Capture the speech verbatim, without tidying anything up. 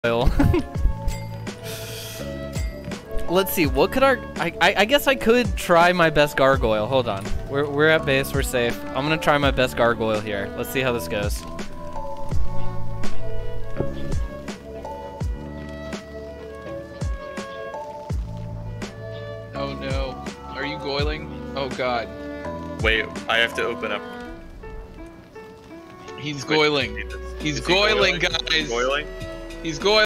Let's see, what could our... I, I, I guess I could try my best gargoyle. Hold on. We're, we're at base, we're safe. I'm gonna try my best gargoyle here. Let's see how this goes. Oh no. Are you goiling? Oh god. Wait, I have to open up. He's goiling. He's goiling, guys. Goiling? He's goiling.